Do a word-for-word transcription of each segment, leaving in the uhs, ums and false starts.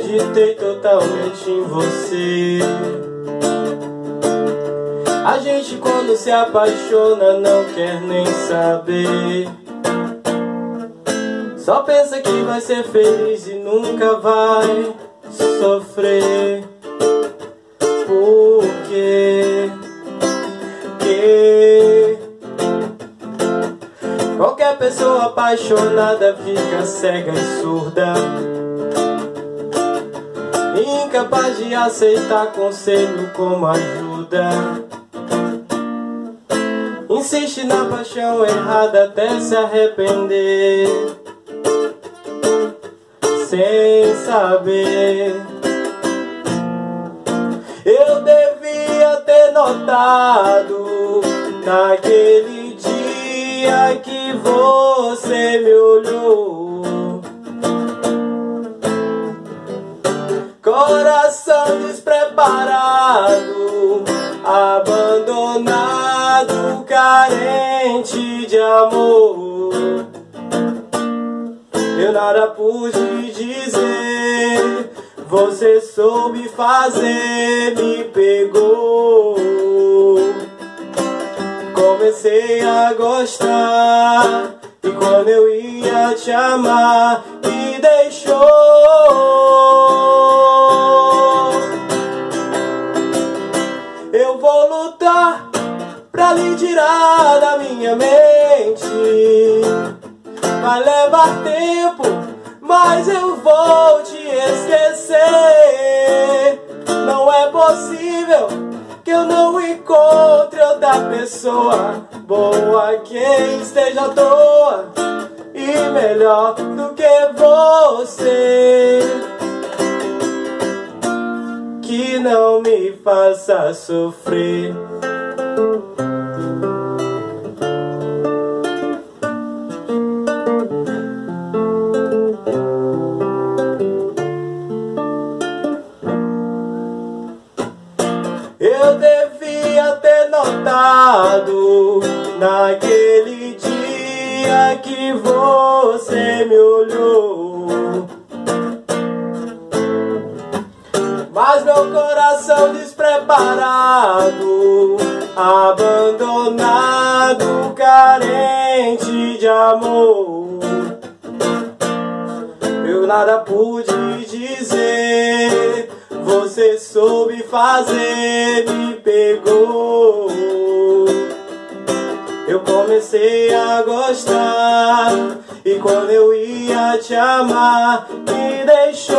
acreditei totalmente em você. A gente quando se apaixona não quer nem saber. Só pensa que vai ser feliz e nunca vai sofrer. Por quê? Que qualquer pessoa apaixonada fica cega e surda, incapaz de aceitar conselho como ajuda. Insiste na paixão errada até se arrepender, sem saber. Eu devia ter notado naquele dia que você me olhou. Coração despreparado, abandonado, carente de amor. Eu nada pude dizer, você soube fazer, me pegou. Comecei a gostar, e quando eu ia te amar, me deixou. Eu vou lutar pra lhe tirar da minha mente. Vai levar tempo, mas eu vou te esquecer. Não é possível que eu não encontre outra pessoa boa que esteja à toa e melhor do que você, que não me faça sofrer. Eu devia ter notado naquele dia que você me olhou, mas meu coração despreparado, abandonado, carente de amor, eu nada pude dizer. Você soube fazer, me pegou. Eu comecei a gostar, e quando eu ia te amar, me deixou.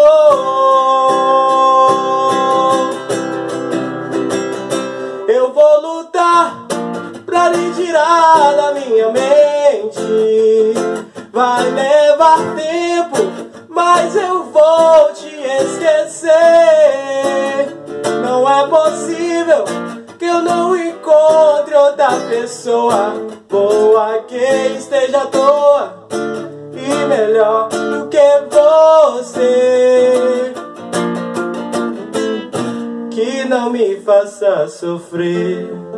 Eu vou lutar pra lhe tirar da minha mente. Vai levar tempo, mas eu vou te esquecer. Não é possível que eu não encontre outra pessoa boa que esteja à toa e melhor do que você, que não me faça sofrer.